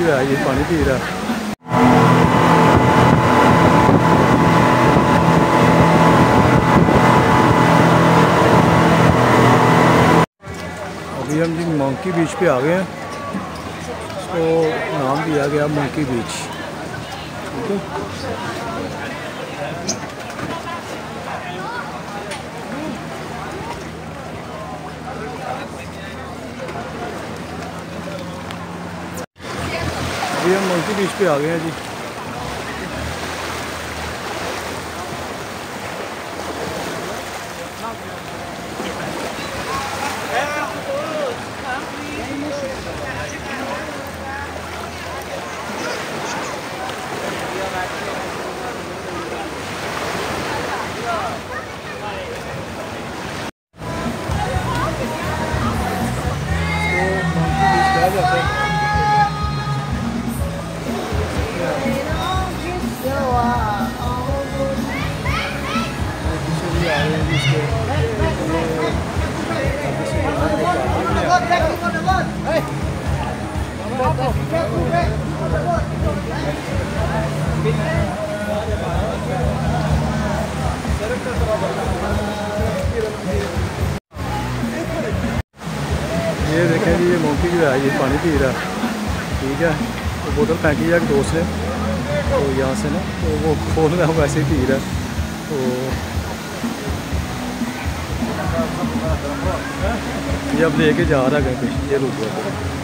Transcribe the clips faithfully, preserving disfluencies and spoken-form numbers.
जो है ये पानी पी रहा है। अभी हम जी मंकी बीच पे आ गए हैं। इसको नाम दिया गया मंकी बीच। ठीक है, अभी हम मंकी बीच पे आ गए हैं जी। ये देखें जी, ये मंकी जो है ये पानी पी रहा है। ठीक है, तो बोतल फेंकी है एक दोस्त ने, तो यहाँ से ना तो वो खोल रहा है, वैसे ही पी रहा है। तो ये अब लेके जा रहा है कहीं पे, ये रुक गया।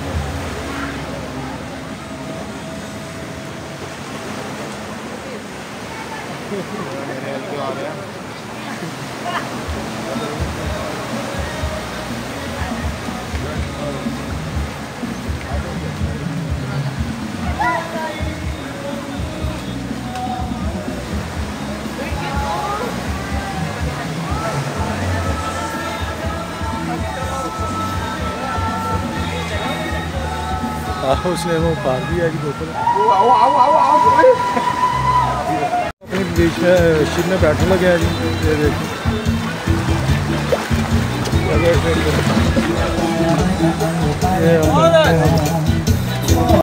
उसने वो फाड़ दिया जी बोतल। अपने बीच में शिप में बैठने लगे हैं जी। ये देखिए, ये